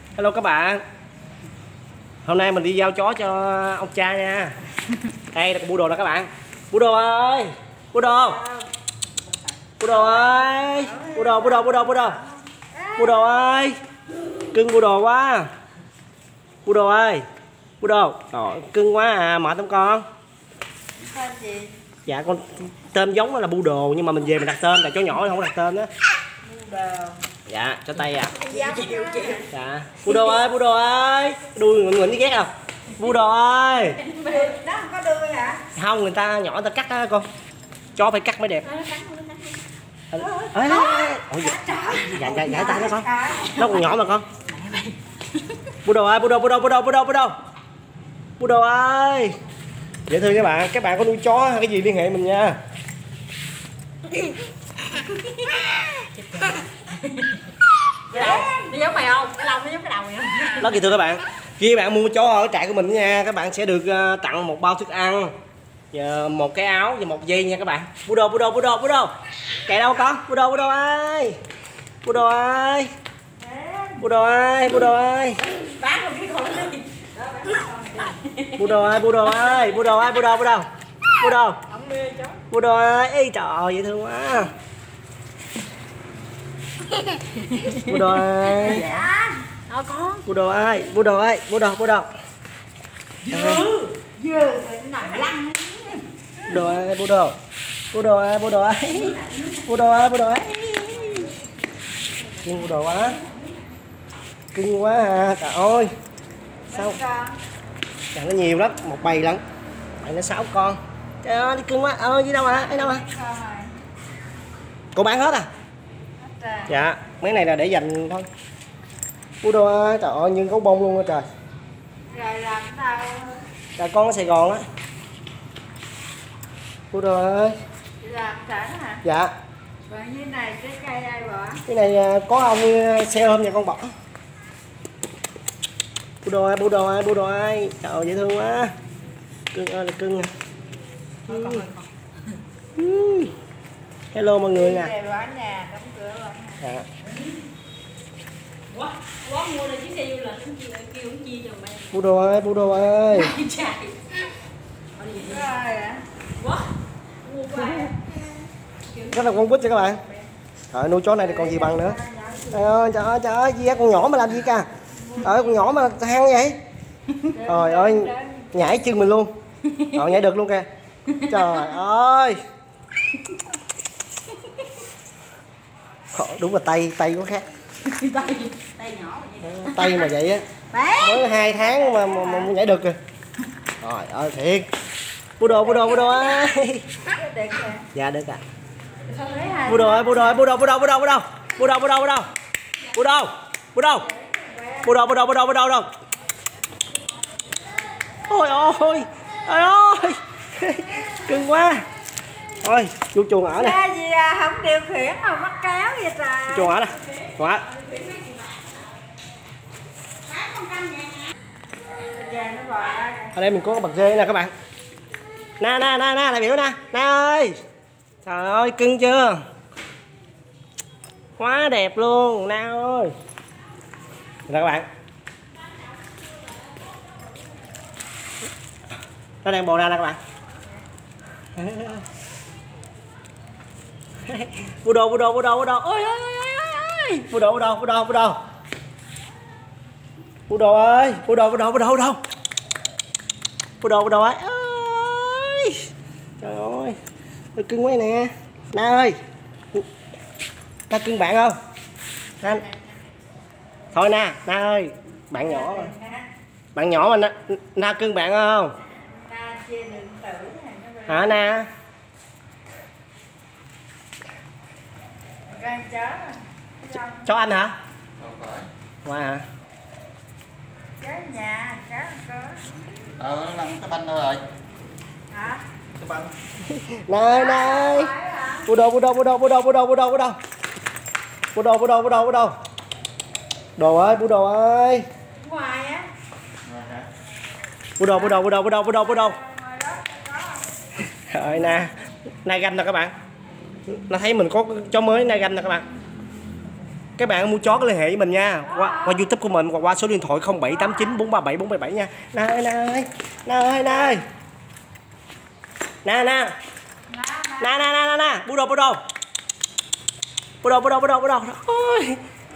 Hello các bạn. Hôm nay mình đi giao chó cho ông cha nha. Đây là con Poodle đó các bạn. Poodle ơi, Poodle. Poodle ơi, Poodle ơi. Cưng Poodle quá. Poodle ơi. Poodle. Trời, cưng quá à, mệt không con? Tên gì? Dạ con tên giống là Poodle nhưng mà mình về mình đặt tên, tại chó nhỏ không đặt tên đó. Poodle. Dạ, cho tay à. Chịu. Dạ. Poodle ơi. Đuôi ngụy ngụy ghét không? Poodle ơi. Nó không có đuôi hả? Không, người ta nhỏ người ta cắt đó con. Chó phải cắt mới đẹp. Ôi, dạ tay nó con. Nó còn nhỏ mà con. Poodle ơi, Poodle ơi. Dễ thương các bạn có nuôi chó hay cái gì liên hệ mình nha. Nó giống mày không? Cái lông nó giống cái đầu mày không? Đó kỳ thưa các bạn. Khi các bạn mua chó ở trại của mình nha, các bạn sẽ được tặng một bao thức ăn, một cái áo và một dây nha các bạn. Poodle. Kệ đâu con? Poodle ơi. Poodle ơi. Bán một cái con đi. Poodle ơi. Ê trời ơi, dễ thương quá. Poodle ơi. Dạ. Thôi con. Poodle ơi. Dừa nằm lăn. Poodle ơi. Cưng Poodle quá. Cưng quá à, trời ơi. Sao? Chẳng nó nhiều lắm, một bầy lận. Bầy nó 6 con. Trời ơi, đi cưng quá. Ơi, đi đâu à? Cô bán hết à? Dạ, mấy này là để dành thôi. Poodle ơi, trời ơi, như gấu bông luôn á trời. Rồi làm sao? Là con ở Sài Gòn á. Poodle ơi. Làm sẵn hả? Dạ. Còn như này cái cây ai bỏ? Cái này có ông xe ôm nhà con bỏ. Poodle ơi. Trời ơi, dễ thương quá. Cưng ơi là cưng. Hello mọi người nè. Về nhà, đóng cửa rồi. Dạ. Quá mua là chiếc xe du lịch kêu cũng chia cho mày. Poodle ơi. Trời. Quá. Mua quá. Rất là con quýt cho các bạn. Trời, nuôi chó này thì còn gì bằng nữa. Trời ơi, gì con nhỏ mà làm gì ca? Trời ơi, con nhỏ mà hăng vậy. Trời ơi, nhảy chân mình luôn. Trời, nhảy được luôn kìa. Trời ơi. Đúng là tay có khác. Tay nhỏ vậy. Tay mà vậy á. Mới 2 tháng mà nhảy được kìa. Trời ơi thiệt. Poodle ơi. Dạ được ạ. Poodle ơi. Ôi ôi. Trời ơi. Cưng quá. Thôi, chú chuồng ở nè. Ra gì à, không điều khiển mà bắt kéo vậy trời. Chuồng ở nè. Quá. Ở đây mình có bật dê nè các bạn. Na lại biểu nè. Na ơi. Trời ơi, cưng chưa? Quá đẹp luôn, Na ơi. Nè các bạn. Nó đang bò ra nè các bạn. Poodle. Ôi. Poodle. Poodle ơi. Poodle ơi. Trời ơi. Tôi cưng quá nè. Na ơi. Na cưng bạn không? Na. Thôi Na ơi. Bạn nhỏ mà. Bạn nhỏ mà Na cưng bạn không? Hả Na? Chó anh hả? Wow hả? Chó nhà, chó có. Nó nằm cái banh đâu rồi? Hả? Cái banh. Này. Poodle. Đồ ơi, Poodle ơi. Ngoài á. Poodle. Rồi Na ganh nè các bạn. Nó thấy mình có chó mới Na ganh nè các bạn. Các bạn mua chó có liên hệ với mình nha, qua YouTube của mình hoặc qua số điện thoại 0789 437 477 nha. Nè nè nè nè nè nè nè nè nè bu đồ bu đồ bu đồ bu đồ bu đồ bu đồ ôi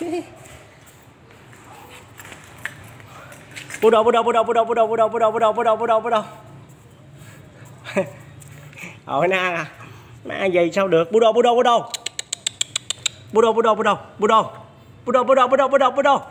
bu đồ bu đồ bu đồ bu đồ bu đồ bu đồ bu đồ bu đồ bu đồ bu đồ bu đồ ôi nè nè gì sao được bu đồ bu đồ bu đồ bu đồ bu đồ bu đồ bu đồ bu đồ bu đồ bu đồ bu đồ bu đồ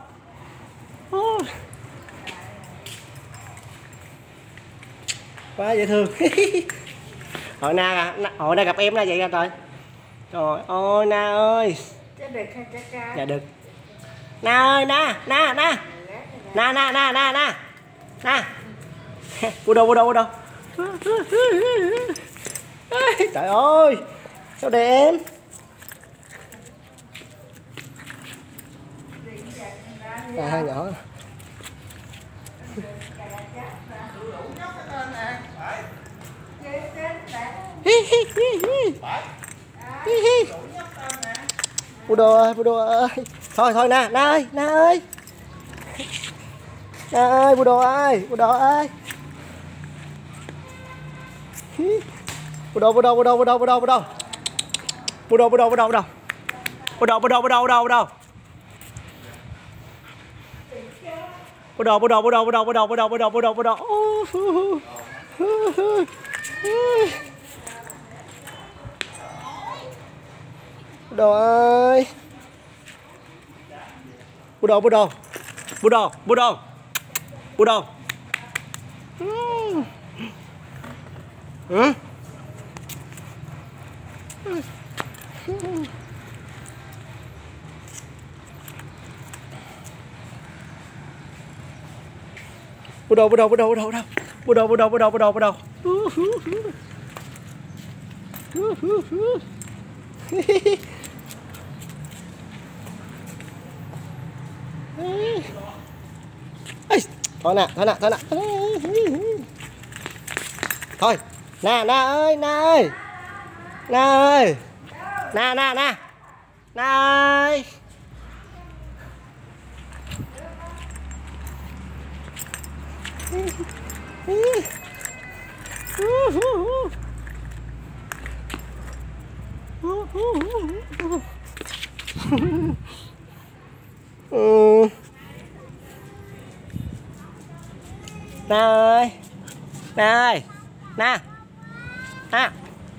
quá dễ thương. Hồi na gặp em là vậy ra trời. Trời ơi Na ơi. Chứ được hay chứ cá? Dạ được. Na ơi Na na na na na na na na na bu đâu bu đâu bu đâu. Trời ơi sao đẹp. À, nhỏ. Bu đồ ơi. Thôi thôi Na ơi, Na ơi. Na ơi, bu đồ ơi, bu đồ ơi. Bu đồ bu đồ bu đồ bu đồ bu đồ bu đồ. Bu đồ bu đồ bu đồ bu đồ. Bu đồ bu đồ bu đồ bu đồ bu đồ. Bu đồ bu đồ bu đồ bu đồ bu đồ bu đồ bu đồ bu đồ bu đồ. Bu đồ ơi. Bu đồ bu đồ. Bu đồ bu đồ. Bu đồ. Bu đồ bu đồ bu đồ bu đồ bu đồ bu đồ bu đồ bu đồ bu đồ. Thôi nè thôi nè thôi nè thôi Na ơi Na ơi Na ơi Na ơi. Na ơi Na ơi Na Na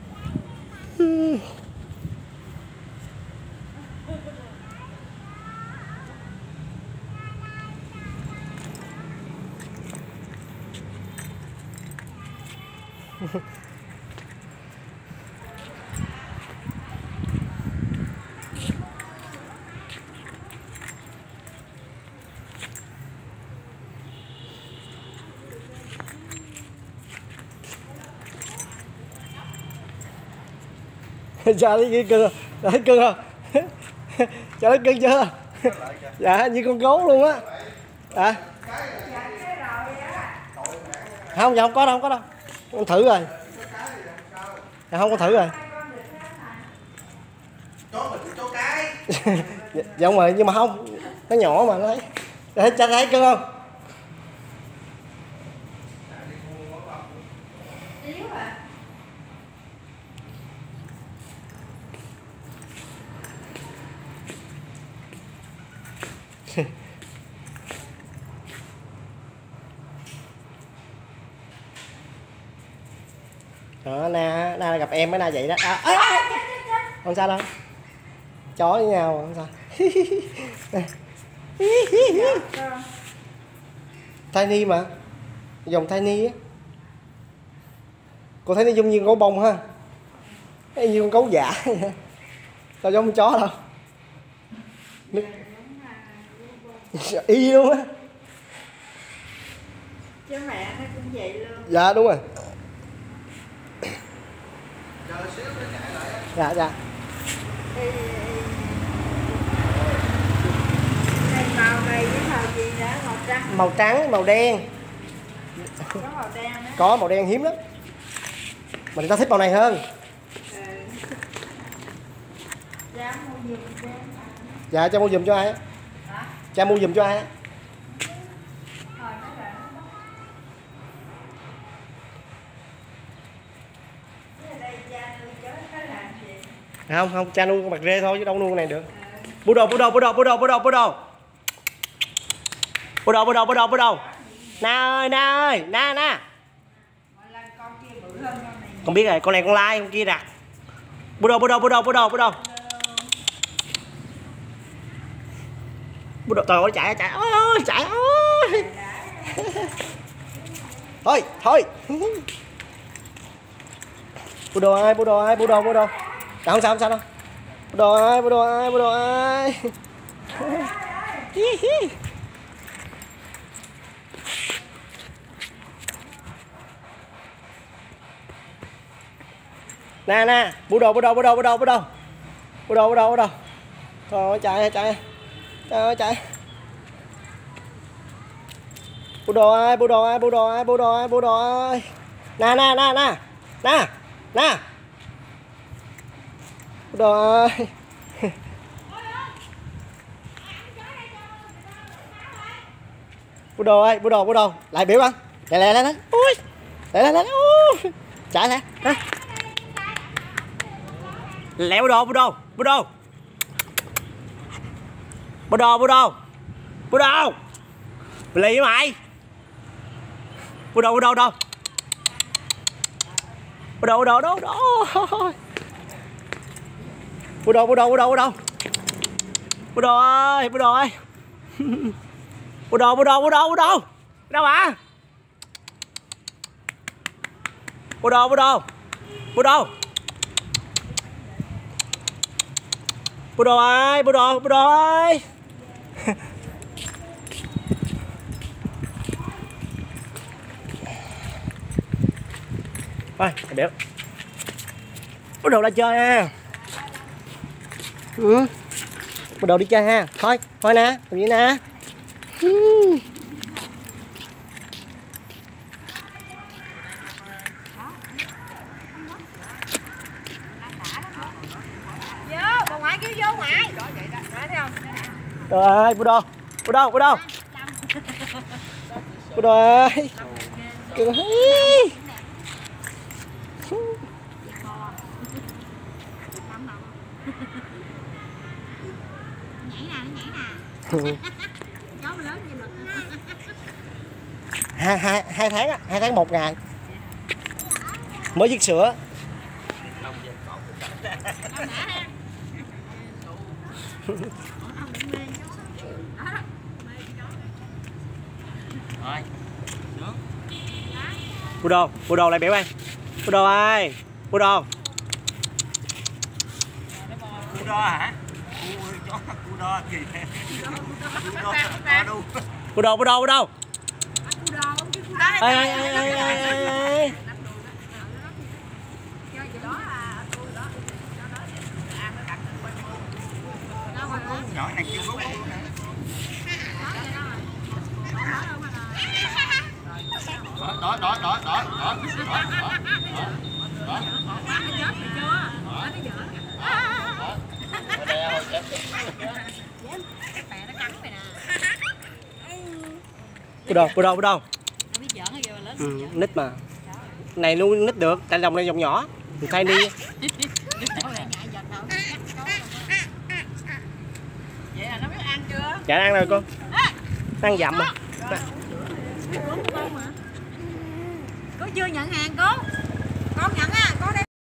Dạ thấy cưng không? Thấy cưng không? Dạ thấy cưng chưa? Dạ như con gấu luôn á. À? Không, dạ không có đâu, không có đâu. Con thử rồi. Dạ không, con thử rồi. Chó cái. Dạ không rồi, nhưng mà không. Nó nhỏ mà nó thấy. Dạ thấy cưng không? Đó, Na gặp em mới Na vậy đó. Không sao đâu. Chó với nhau không sao. Tiny mà. Dòng Tiny á. Cô thấy nó giống như con gấu bông ha. Như con gấu giả. Sao giống con chó đâu. Y luôn á. Chứ mẹ nó cũng vậy luôn. Dạ đúng rồi. Dạ dạ. Này màu này với màu gì nữa? Màu trắng. Màu trắng, màu đen. Có màu đen đó. Có màu đen hiếm lắm. Mà người ta thích màu này hơn. Dám mua nhiều đen. Dạ cha mua giùm cho ai á? Cha mua giùm cho ai á? Không không, cha nuôi con bạc rê thôi chứ đâu nuôi con này được. Bú đồ Na ơi, na. Con biết rồi, con này con lai, con kia đặt. Bú đồ. Bú đồ, trời ơi chạy ơi. Thôi. Bú đồ ơi. Không sao đâu. Bú đồ ơi. Nè, bú đồ. Trời ơi chạy. Trời ơi chạy. Bú đồ ơi. Nè. Bú đồ ơi. Bú đồ. Lại biểu ăn. Lẹ. Ui. Lẹ. Ui. Chạy nè. Lẹ bú đồ. Lì với mày. Bú đồ. Bú đồ ơi. Bú đồ. Đâu à? Bú đồ. Bú đồ ơi. Thôi, biểu. Bú đồ ra chơi ha. Bú đồ đi chơi ha. Thôi nè, làm gì nè. Bà ngoại kêu vô ngoại. Đó vậy đó. Nói thấy không? Trời ơi, bú đồ. Bú đồ ơi. Kìa. Hai tháng 1 ngày mới dứt sữa. Bú đồ lại biểu ơi. Bú đồ ơi. Bú đồ hả? Bú đồ gì? Bú đồ. Ê. Nhỏ hàng chưa bút. Đó. Bú đồ. Nít mà. Này nuôi nít được, tại dòng này dòng nhỏ. Mình thay đi. Vậy là nó biết ăn chưa? Dạ ăn rồi cô. Ăn dặm mà. Cô chưa nhận hàng cô. Con nhận